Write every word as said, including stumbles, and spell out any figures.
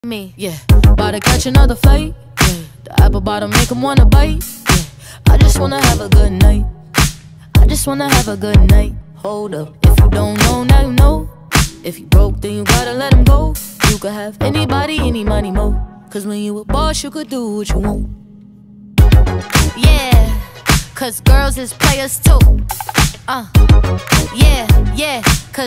Me, yeah, about to catch another fight. Yeah, the apple bottom make him wanna bite. Yeah, I just wanna have a good night. I just wanna have a good night. Hold up, if you don't know, now you know. If you broke, then you gotta let him go. You could have anybody, any money, mo. Cause when you a boss, you could do what you want. Yeah, cause girls is players too. Uh, yeah, yeah, cause